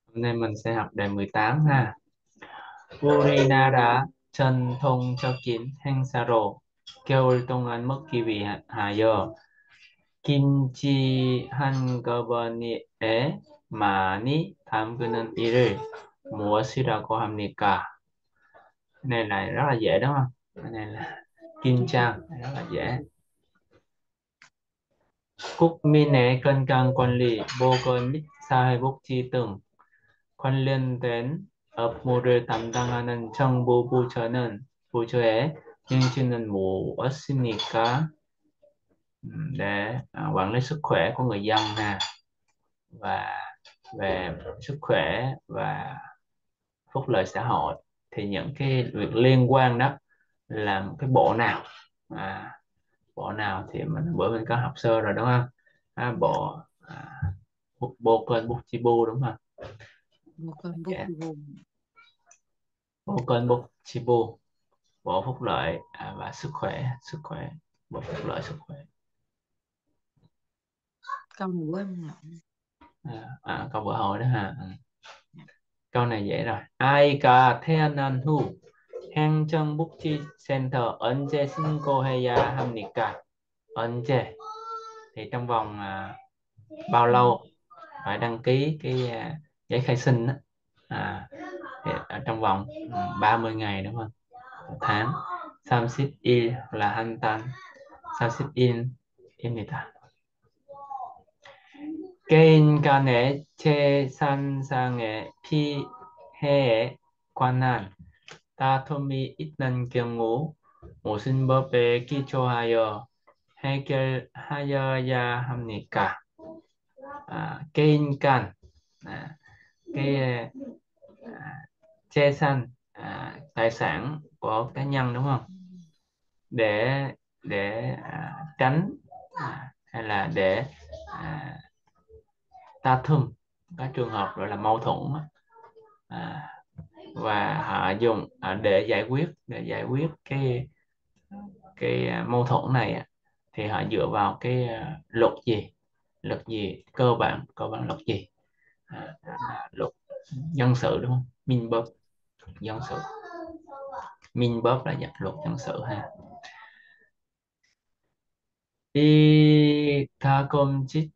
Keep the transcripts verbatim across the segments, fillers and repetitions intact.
Hôm nay mình sẽ học đề mười tám ha. 우리나라 전통적인 행사로 겨울 동안 먹기 위하여 김치 한꺼번에 많이 담그는 일을 무엇이라고 합니까? Cái này là rất là dễ đúng không? Cái này là kim cang, rất là dễ. 국민의 건강 관리, 보건 및 사회복지 등 관련된 업무를 담당하는 정부 부처는 부처의 nhiệm 무엇입니까? Ừm, để à, quản lý sức khỏe của người dân nè, và về sức khỏe và phúc lợi xã hội, thì những cái việc liên quan đó là một cái bộ nào? à, Bộ nào thì mình bữa mình có học sơ rồi đúng không? À, bộ à, bộ bộ kênh bút chi bu đúng không? Một con bút Dạ. vùng. Bộ kênh bút chi bu, bộ phúc lợi à, và sức khỏe sức khỏe bộ phúc lợi sức khỏe. Câu này của em lộn. à, à, Câu vừa hỏi đó ha. Ừ. Câu này dễ rồi. 아이가 태어난 후 행정복지센터 언제 신고해야 합니까? 언제 thì trong vòng à, bao lâu phải đăng ký cái à, giấy khai sinh đó. à, thì ở trong vòng ừ, ba mươi ngày đúng không? Một tháng. 삼십 일 là 한 달. 삼십 일입니다. 개인 간의 재산상의 피해에 관한 다툼이 있는 경우 무슨 법에 기초하여 해결하여야 합니까? À, 개인 can à, cái à, che san à, tài sản của cá nhân đúng không? Để để à, tránh à, hay là để à, ta thum các trường hợp gọi là mâu thuẫn á. à, và họ dùng à, để giải quyết để giải quyết cái cái à, mâu thuẫn này á, thì họ dựa vào cái à, luật gì luật gì cơ bản cơ bản luật gì? à, là luật dân sự đúng không? Minh bóp dân sự. Minh bóp là nhập luật dân sự ha. 이 가끔씩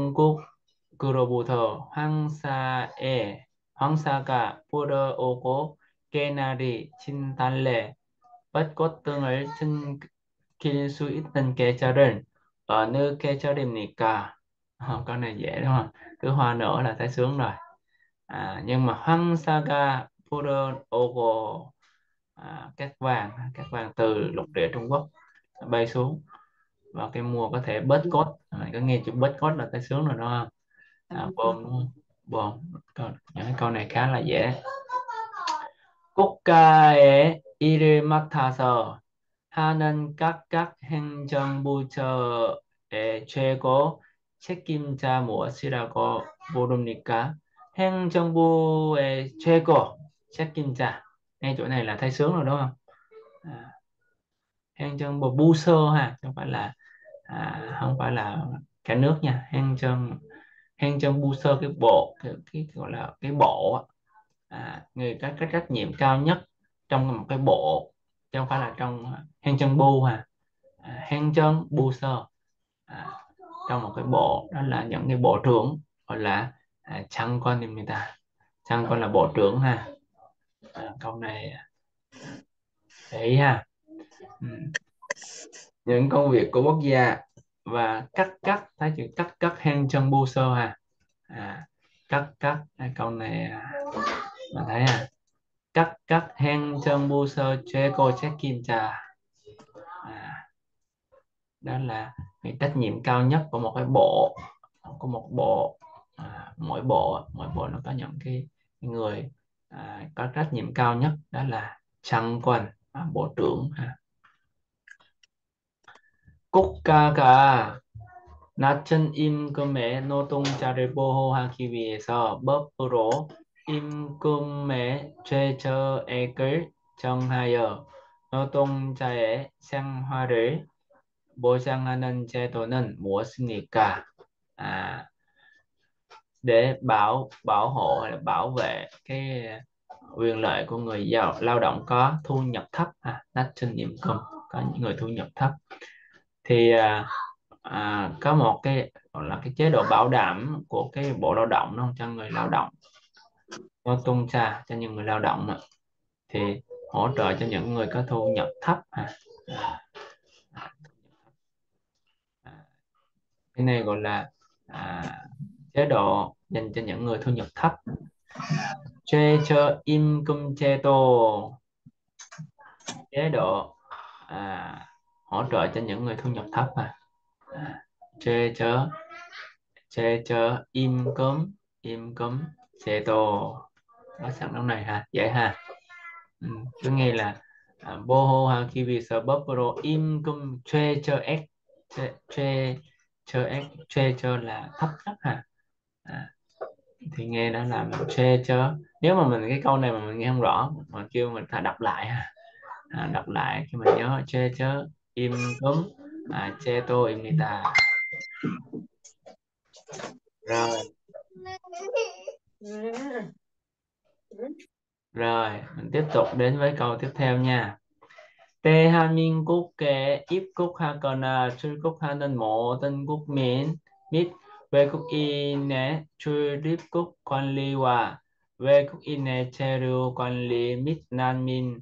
중국으로부터 황사에 황사가 불어오고 개나리, 진달래, 벚꽃 등을 즐길 수 있는 계절은 어느 계절입니까? Ờ, câu này dễ đúng không? Cứ hoa nở là thấy sướng rồi. À, nhưng mà 황사가 불어오고 à, cát vàng cát vàng từ lục địa Trung Quốc bay xuống vào cái mùa có thể bết cốt. Mình có nghe chữ bết cốt là thấy sướng rồi đúng không? Em À, biết bơi. bom đúng không? Bom. Câu, những cái câu này khá là dễ. 국가의 일을 맡아서 하는 각각 행정부처의 최고 책임자 무엇이라고 부릅니까? 행정부의 최고 책임자. Ngay chỗ này là thấy sướng rồi đúng không? À, 행정부 부서 ha, không phải là à, không phải là cả nước nha. 행정 행정부서 cái bộ cái, cái gọi là cái bộ á. À, người có cái trách nhiệm cao nhất trong một cái bộ, chứ không phải là trong 행정부 ha. à, 행정부서 à, trong một cái bộ đó là những cái bộ trưởng gọi là à, 장관입니다. 장관 là bộ trưởng ha. À, câu này để ý ha. Ừ. Những công việc của quốc gia và cắt cắt thấy chữ cắt cắt 행정부서 ha. à, cắt cắt à, câu này à, mà thấy à, cắt cắt 행정부서 최고 책임자. à, Đó là cái trách nhiệm cao nhất của một cái bộ, của một bộ. À, mỗi bộ mỗi bộ nó có những cái người à, có trách nhiệm cao nhất, đó là 장관, à, bộ trưởng ha. 국가가 낮은 임금의 노동자를 보호하기 위해서 법으로 임금의 최저액을 정하여 노동자의 생활을 보장하는 제도는 무엇입니까? À, để bảo bảo hộ hay là bảo vệ cái quyền lợi của người giàu lao động có thu nhập thấp, à, 낮은 임금, có những người thu nhập thấp. Thì à, à, có một cái gọi là cái chế độ bảo đảm của cái Bộ Lao động nó cho người lao động, nó tung ra cho những người lao động mà, thì hỗ trợ cho những người có thu nhập thấp, à, à, à, cái này gọi là à, chế độ dành cho những người thu nhập thấp. 최저임금제도, chế độ à, hỗ trợ cho những người thu nhập thấp, à, à 최저 최저임금 임금 제도, nó sẵn trong này ha, dễ ha. Ừ, cứ nghe là à, 보호하기 위해서 법으로 임금 최저액, 최 최 최저액, 최저 là thấp nhất ha, à, thì nghe nó là mình 최저. Nếu mà mình cái câu này mà mình nghe không rõ mà kêu mình phải đọc lại ha, à, đọc lại khi mình nhớ 최저 임금 à, 제도입니다. Rồi, rồi mình tiếp tục đến với câu tiếp theo nha. 대한민국에 입국하거나 출국하는 모든 국민 및 외국인의 출입국 관리와 외국인의 체류 관리 및 난민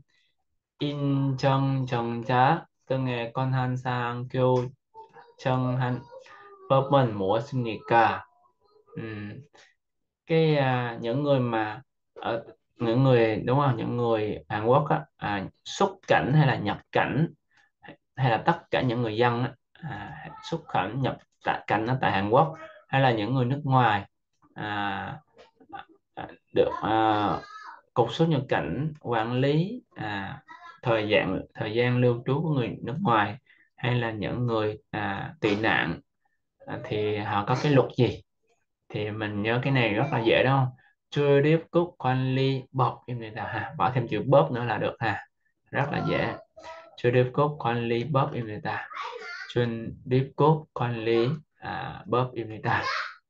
인정정자 등의 권한 사항 규정한 법은 무엇입니까? Ừm, cái à, những người mà ở những người đúng không, những người Hàn Quốc á, à, xuất cảnh hay là nhập cảnh, hay là tất cả những người dân á, à, xuất cảnh nhập tại cảnh ở tại Hàn Quốc, hay là những người nước ngoài à, à, được à, cục xuất nhập cảnh quản lý à, thời gian thời gian lưu trú của người nước ngoài, hay là những người à, tị nạn, à, thì họ có cái luật gì? Thì mình nhớ cái này rất là dễ đúng không? Chưa điếp cúc quan ly bọc im này là ha, bỏ thêm chữ bóp nữa là được ha, rất là dễ. Chưa điếp cúc quan ly bóp im này ta, chuyên điếp cúc quan ly à, bóp im này ta.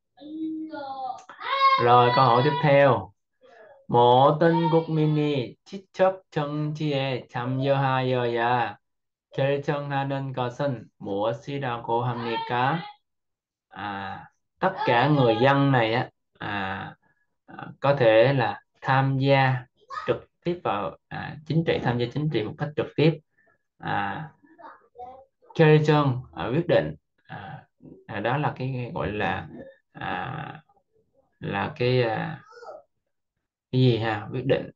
Rồi câu hỏi tiếp theo. 모든 국민이 직접 정치에 참여하여야 결정하는 것은 무엇이라고 합니까? À, tất cả người dân này á, à, à, có thể là tham gia trực tiếp vào à, chính trị, tham gia chính trị một cách trực tiếp. À, 결정 à, quyết định, à, à, đó là cái gọi là à, là cái à, cái gì ha, quyết định.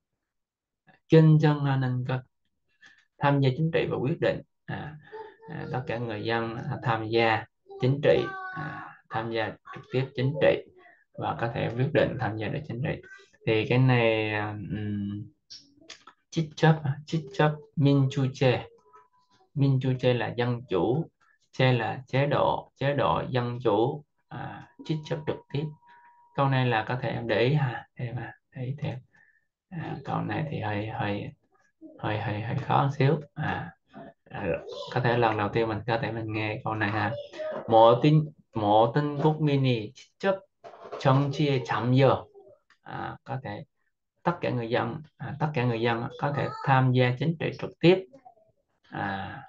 결정하는 것, tham gia chính trị và quyết định, à, à, tất cả người dân à, tham gia chính trị, à, tham gia trực tiếp chính trị và có thể quyết định tham gia được chính trị. Thì cái này um, chích chấp chích chấp 민주제, 민주제 là dân chủ, chế là chế độ, chế độ dân chủ, à, chích chấp trực tiếp. Câu này là có thể em để ý ha, em à, để ý thêm. À, câu này thì hơi hơi hơi hơi hơi khó một xíu, à, à, có thể lần đầu tiên mình có thể mình nghe câu này ha. 모든 모든 국민이 직접 정치에 참여, à, có thể tất cả người dân, à, tất cả người dân có thể tham gia chính trị trực tiếp, à,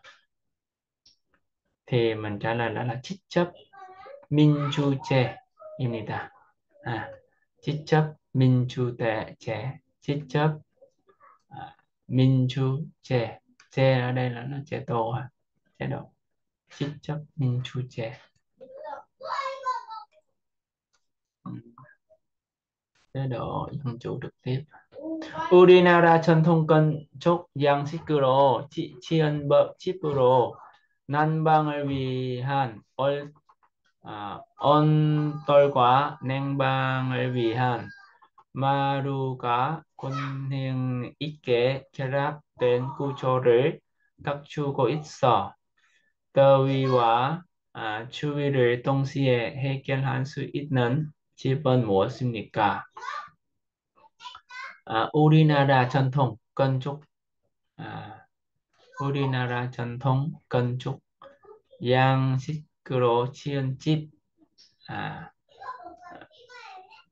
thì mình trả lời đó là 직접 민주제입니다. à, 직접 민주제, 직접 à, 민주제, 제 ở đây là nó chế độ ha, chế độ 직접 민주제. Ừ, chế độ dân chủ trực tiếp. 우리나라 전통권 족 양식으로 치, 치연법 칩으로 난방을 위한 얼, 아, 온돌과 냉방을 위한 마루가 곤행 있게 결합된 구조를 갖추고 있어 더위와 아, 추위를 동시에 해결할 수 있는 집은 무엇입니까? 아, 우리나라 전통 건축, 아, 우리나라 전통 건축 양식으로 지은 집, 아,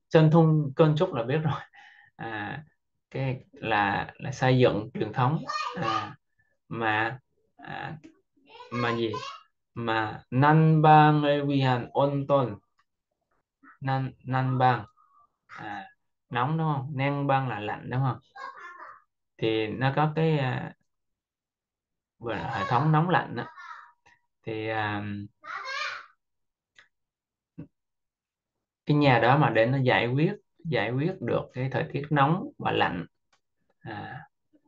chân thung cơn trúc là biết rồi. À, cái là là xây dựng truyền thống. À, mà à, mà gì mà nanbang을 위한 온돈, nan nanbang, à, nóng đúng không, nanbang là lạnh đúng không, thì nó có cái à, gọi là hệ thống nóng lạnh đó. Thì à, cái nhà đó mà để nó giải quyết giải quyết được cái thời tiết nóng và lạnh, à,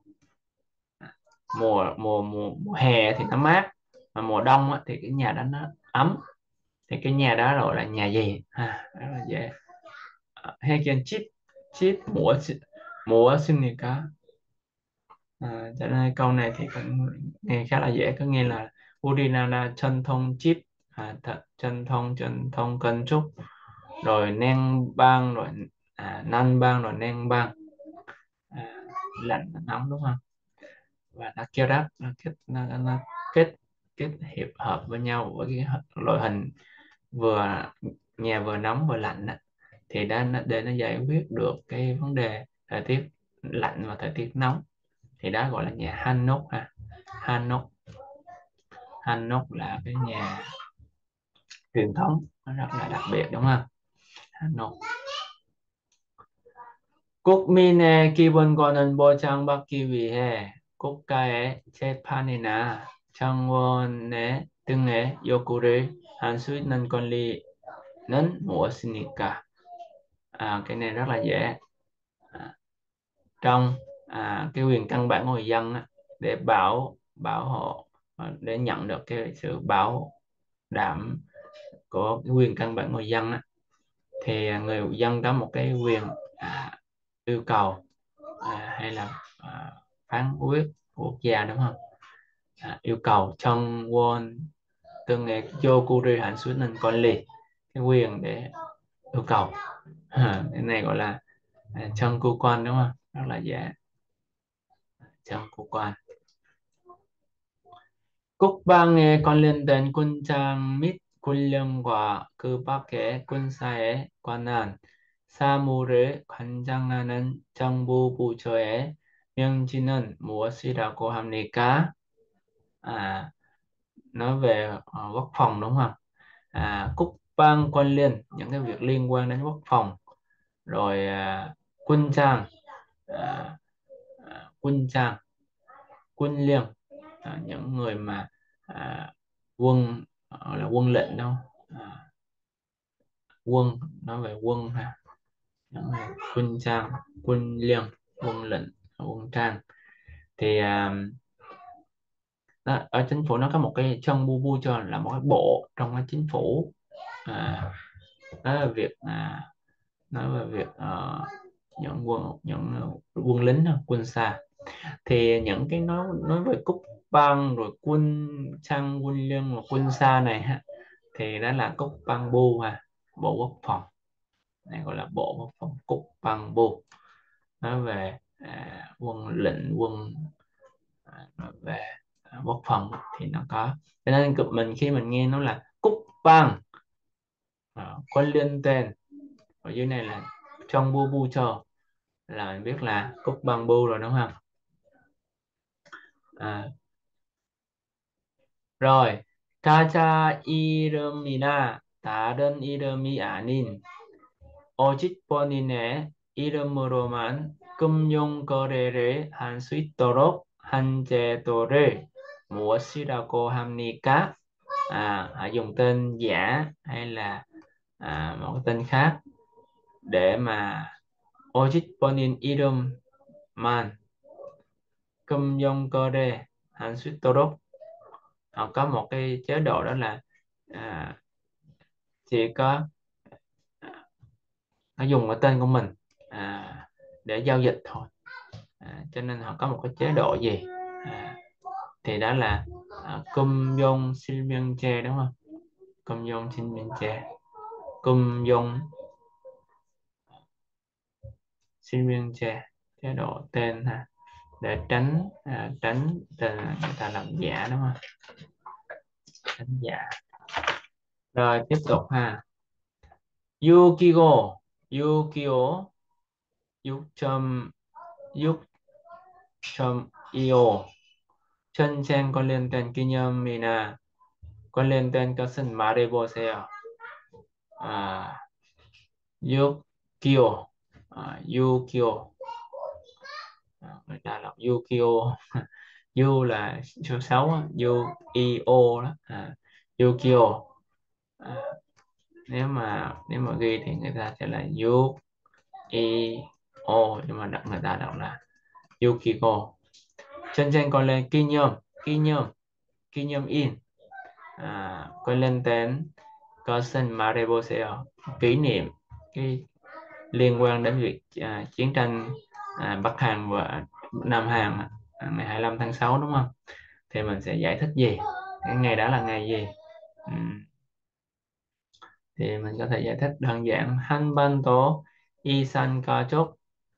mùa mùa mùa mùa hè thì nó mát, mà mùa đông á, thì cái nhà đó nó ấm, thì cái nhà đó gọi là nhà gì, à, rất là dễ. Hay kêu chip chip mùa mùa sinh nhật cá. À, cho nên câu này thì cũng nghe khá là dễ, có nghĩa là Urinana chân thông chip, à, th- chân thông chân thông cân trúc, rồi neng bang, rồi à, năn bang, rồi neng bang, à, lạnh nóng đúng không, và nó kêu đáp nó kết nó, nó kết kết hiệp hợp với nhau với cái loại hình vừa nhà vừa nóng vừa lạnh đó. Thì đã để nó giải quyết được cái vấn đề thời tiết lạnh và thời tiết nóng, thì đó gọi là nhà Hanok ha. Hanok Hanok là cái nhà truyền thống, nó rất là đặc biệt đúng không. Hanok. 국민의 기본권은 보장받기 위해 국가의 재판이나 정원의 등의 요구를 할 수 있는 권리는 무엇입니까? À, cái này rất là dễ. À, trong à, cái quyền căn bản của người dân á, để bảo bảo hộ, à, để nhận được cái sự bảo đảm của cái quyền căn bản người dân á, thì người dân có một cái quyền à, yêu cầu, à, hay là à, phán quyết của quốc gia đúng không, à, yêu cầu trong won từng ngày yokuri hạn suất nên con lì, cái quyền để yêu cầu. À, cái này gọi là à, trong cơ quan đúng không, rất là dễ. Trong cơ quan. 국방에 관련된 군장 및 군령과 그 밖의 군사에 관한 사무를 관장하는 정부 부처의 명칭은 무엇이라고 합니까? À, nói về uh, quốc phòng đúng không? À, quốc ban quan liên, những cái việc liên quan đến quốc phòng, rồi à, quân trang, à, à, quân trang, quân liên, à, những người mà à, quân gọi là quân lệnh đâu, à, quân, nói về quân ha, những người quân trang, quân liên, quân lệnh, quân trang. Thì à, đó, ở chính phủ nó có một cái chân bu bu cho là một cái bộ trong cái chính phủ, à, đó là việc à, nói về việc uh, những quân những quân lính thôi, quân xa. Thì những cái nói nói về cúc băng rồi quân trang, quân liên và quân xa này ha, thì đó là cúc băng bu ha, bộ quốc phòng, này gọi là bộ quốc phòng cúc băng bu. Nói về à, quân lệnh, quân à, nói về à, quốc phòng thì nó có, cho nên cực mình khi mình nghe nó là cúc băng, à, quân liên tên ở dưới này là trong bu bu chờ, là mình biết là cúc băng bu rồi đúng không. À, rồi 가자 이름이나 다른 이름이 아닌 오직 본인의 이름으로만 금융 거래를 할 수 있도록 한 제도를 무엇이라고 합니까? À, họ dùng tên giả hay là à, một cái tên khác để mà 오직 본인 이름만 금융 거래 할 수 있도록, họ có một cái chế độ đó là à, chỉ có nó dùng cái tên của mình à, để giao dịch thôi, à, cho nên họ có một cái chế độ gì, à, thì đó là à, cung dung sinh viên tre đúng không, cung dung sinh viên tre, cung dung sinh viên tre, chế độ tên ha, để tránh à, tránh tên người ta làm giả đúng không, tránh giả. Rồi tiếp tục ha. Yukigo Yukio 육 점 육 점 이오 전쟁 관련된 기념이나 관련된 것은 말해보세요. 아, 육이오 à, Yukio à, người ta đọc Yukio Yu là số sáu á, U I O đó à, Yukio à, nếu mà nếu mà ghi thì người ta sẽ là U I O nhưng mà đọc người ta đọc là Yukiko. Chân trên còn lên kinh nghiệm kinh nghiệm kinh nghiệm in à, còn lên đến 것은 말해보세요. Kỷ niệm cái liên quan đến việc à, chiến tranh à, Bắc Hàn và Nam Hàn à, ngày hai mươi lăm tháng sáu đúng không? Thì mình sẽ giải thích gì? Cái ngày đó là ngày gì? Ừm, thì mình có thể giải thích đơn giản 한반도 이산 가족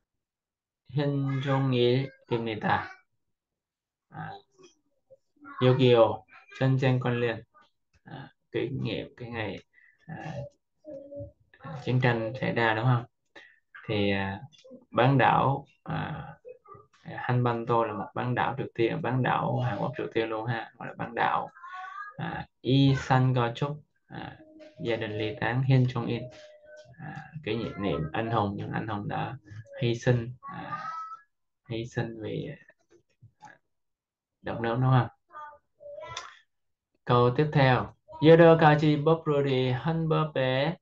현종일입니다. À, Yugio 전쟁 관련 à, kỷ niệm cái ngày à, chiến tranh xảy ra đúng không? Thì à, bán đảo à, Hanbanto là một bán đảo Triều Tiên, bán đảo Hàn Quốc Triều Tiên luôn ha, gọi là bán đảo à, Isan Gochuk à, gia đình ly tán Hin Jong In à, kỷ niệm anh hùng những anh hùng đã hy sinh à, hy sinh vì đất nước đúng không? Câu tiếp theo 여러 가지 버블이 한 법에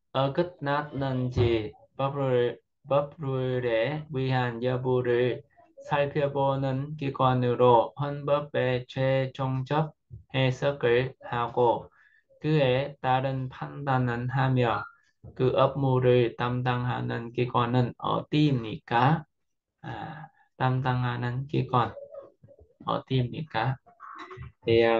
어긋났는지 버블, 버블에 위한 여부를 살펴보는 기관으로 헌법의 최종적 해석을 하고 그에 따른 판단을 하며 그 업무를 담당하는 기관은 어디입니까? À, 담당하는 기관 어디입니까? Thì um,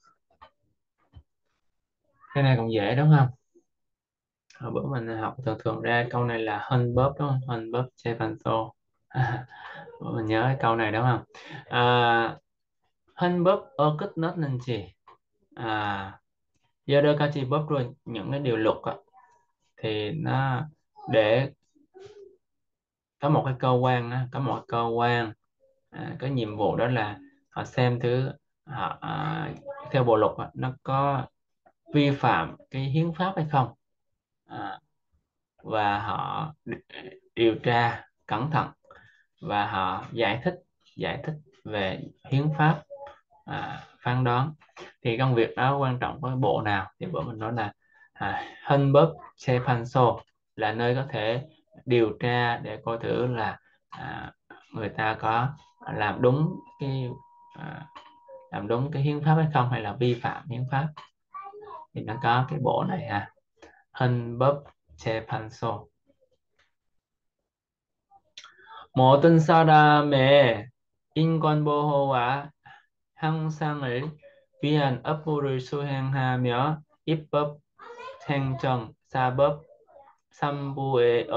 cái này cũng dễ đúng không? Hồi bữa mình học thường thường ra câu này là hơn bóp đúng không? Hơn bóp che phần tô. Bữa mình nhớ cái câu này đúng không? À, hơn bóp ở kết nốt nên gì? À, do đôi ca chỉ bóp rồi những cái điều luật á, thì nó để có một cái cơ quan á, có một cái cơ quan à, có nhiệm vụ đó là họ xem thứ họ à, theo bộ luật á, nó có vi phạm cái hiến pháp hay không à, và họ điều tra cẩn thận và họ giải thích giải thích về hiến pháp à, phán đoán. Thì công việc đó quan trọng với bộ nào thì bộ mình nói là à, Hanbok Chepanso là nơi có thể điều tra để coi thử là à, người ta có làm đúng cái à, làm đúng cái hiến pháp hay không hay là vi phạm hiến pháp, thì nó có cái bộ này ha, Hanbok Chepanso. 모든 사람의 인권 보호와 향상을 위한 업무를 수행하며 입법, 행정, 사법, 삼부의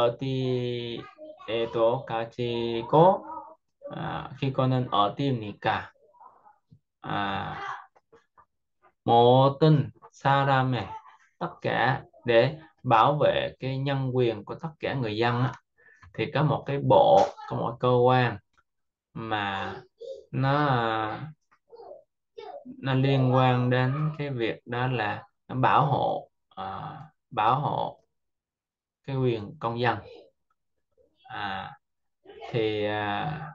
어디에도 가지고 아, 기관은 어디입니까? À, 모든 사람의 tất cả để bảo vệ cái nhân quyền của tất cả người dân á, thì có một cái bộ, có một cơ quan mà nó nó liên quan đến cái việc đó là nó bảo hộ à, bảo hộ cái quyền công dân à, thì à,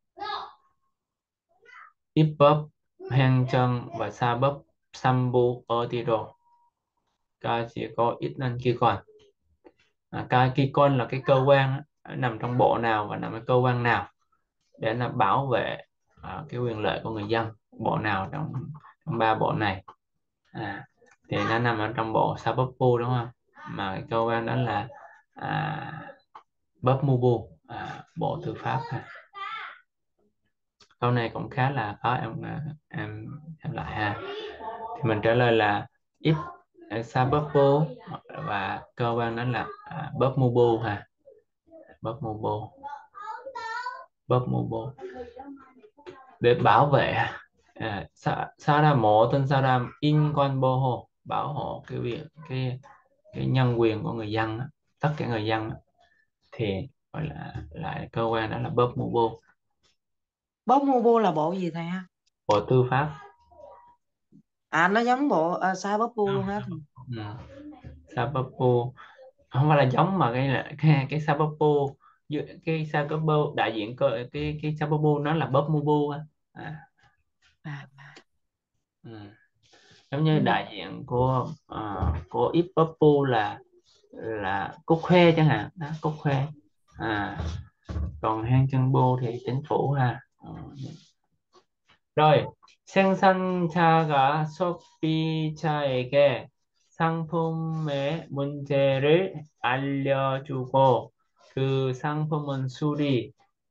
입법, 행정 và 사법, 삼부 어디로 가지고 있는 기관. À, cái機quan là cái cơ quan á, nằm trong bộ nào và nằm ở cơ quan nào để là bảo vệ à, cái quyền lợi của người dân, bộ nào trong, trong ba bộ này à, thì nó nằm ở trong bộ Sabopu đúng không, mà cái cơ quan đó là à, Bopmubu à, bộ tư pháp ha. Câu này cũng khá là khó em em xem lại ha, thì mình trả lời là ít Sabopu và cơ quan đó là à, Bopmubu ha, Bopmubu Bopmubu để bảo vệ à, sa, Saram mộ tên Saram in quan bô hộ bảo hộ cái quyền cái cái nhân quyền của người dân á. tất cả người dân thì gọi là lại cơ quan đó là 법무부. Bopmubu là bộ gì thầy ha? Bộ Tư pháp. À nó giống bộ à, Sabopu luôn hả thầy? Ừ. Sabapu không phải là giống mà cái là cái cái Sabapu, cái Sabapu đại diện cơ cái cái Sabapu nó là Bopmubu á. À, À, ừ. Giống như ừ. đại diện của uh, của Ít Boppu là là Cúc Khuê chẳng hạn đó, Cúc Khuê. À, còn Hang Chân Bu thì chính phủ ha. Ờ, rồi, 생산자가 소비자에게 상품의 문제를 알려주고 그 상품은 수리,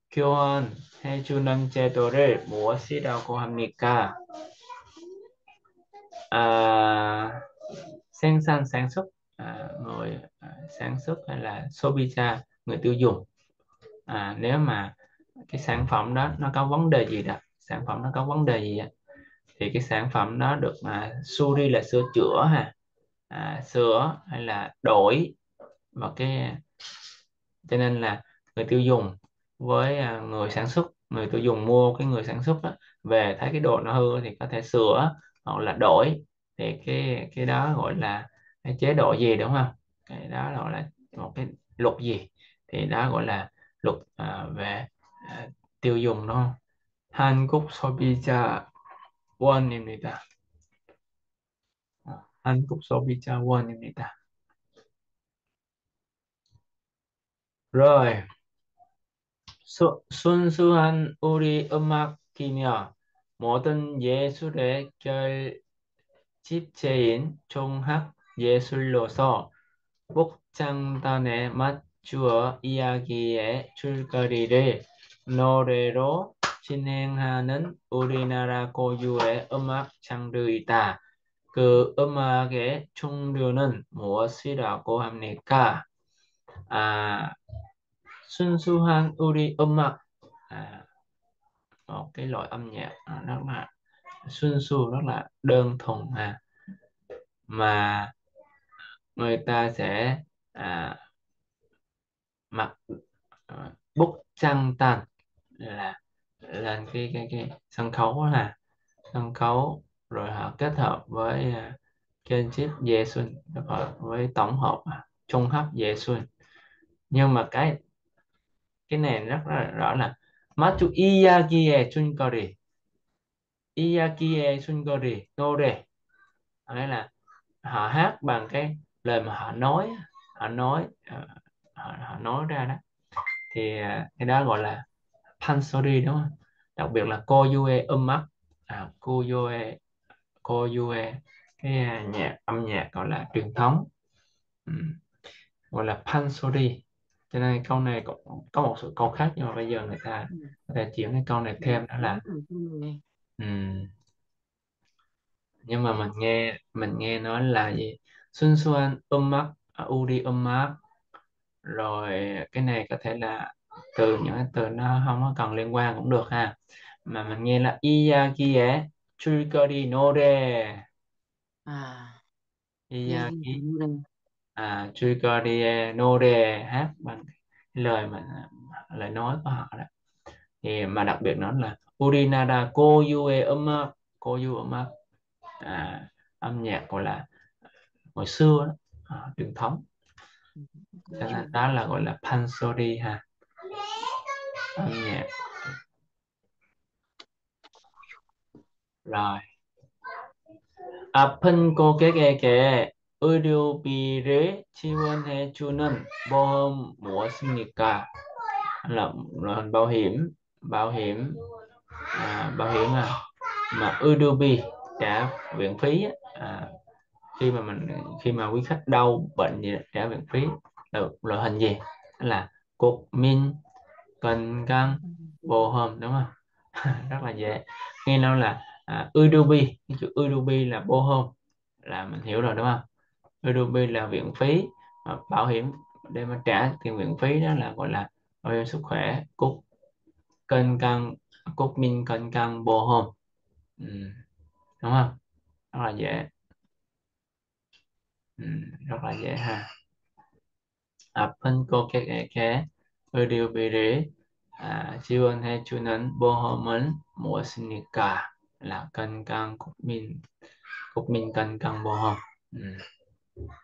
교환해주는 제도를 무엇이라고 합니까? À, 생산 sản xuất, à, người à, sản xuất hay là 소비자 người tiêu dùng. À, nếu mà cái sản phẩm đó nó có vấn đề gì đó, sản phẩm nó có vấn đề gì á, thì cái sản phẩm đó được mà suri là sửa chữa ha, à, sửa hay là đổi vào cái, cho nên là người tiêu dùng với à, người sản xuất, người tiêu dùng mua cái người sản xuất á, về thấy cái đồ nó hư thì có thể sửa hoặc là đổi, thì cái cái đó gọi là cái chế độ gì đúng không, cái đó gọi là một cái luật gì, thì đó gọi là luật à, về à, tiêu dùng đúng không. 한국 소비자 원입니다. 한국 소비자 원입니다. Rồi, 수, 순수한 우리 음악이며 모든 예술의 결집체인 종합 예술로서 목장단에 맞추어 이야기의 줄거리를 노래로 진행하는 우리나라 고유의 음악 장르이다. 그 음악의 종류는 무엇이라고 합니까? À, 순수한 우리 음악, à, một cái loại âm nhạc à, rất là xuân su, rất là đơn thuần à, mà người ta sẽ à, mặc à, bút trăng tàn là lên cái cái cái sân khấu đó là sân khấu, rồi họ kết hợp với à, kênh chip Dê Xuân, rồi với tổng hợp à, trung hấp Dê Xuân. Nhưng mà cái cái này rất là rõ là 마주 이야기의 줄거리, 이야기의 줄거리 노래, nghĩa là họ hát bằng cái lời mà họ nói, họ nói ờ, họ, họ nói ra đó, thì ờ, cái đó gọi là pansori đúng không. Đặc biệt là koyue âm mắt, à, koyue koyue cái à, nhạc âm nhạc gọi là truyền thống. Ừ, gọi là pansori. Cho nên câu này cũng có một số câu khác, nhưng mà bây giờ người ta Ừ. có thể chuyển cái câu này thêm đó là Đúng rồi, đúng rồi. ừ, nhưng mà mình nghe mình nghe nói là gì, Xuân Xuân âm mắt, à, Udi âm mắt, rồi cái này có thể là từ những cái từ nó không có cần liên quan cũng được ha, mà mình nghe là 이야기의 줄거리 노래, À, 이야기 이야기 노래. à 줄거리의 노래, hát bằng cái lời mà lời nói của họ đó, thì mà đặc biệt nó là 우리나라 고유의 음악, 고유 음악, à, âm nhạc gọi là hồi xưa đó, à, truyền thống, Câu cho nên chuyện. đó là gọi là pansori ha, âm nhạc. Rồi, 아픈 고객에게 의료비를 지원해 주는 보험 무엇입니까? Là loại hình bảo hiểm, bảo hiểm à, bảo hiểm à, mà 의료비 trả viện phí á, à, khi mà mình khi mà quý khách đau bệnh gì đó, trả viện phí là loại hình gì? Đó là 국민 건강보험 đúng không? Rất là dễ. Nghe nói là à, 의료비, cái chữ 의료비 là 보험, là mình hiểu rồi đúng không? Adobe là viện phí, mà bảo hiểm để mà trả tiền viện phí đó là gọi là bảo hiểm sức khỏe, cúc kênh căng cúc minh kênh căng bồ hôm. Ừ, đúng không, rất là dễ. Ừ, rất là dễ ha. 아픈 고객에게 의료비를 à, 지원해주는 보험은 무엇입니까? Là 건강 국민, 국민 건강 보험. Ừ.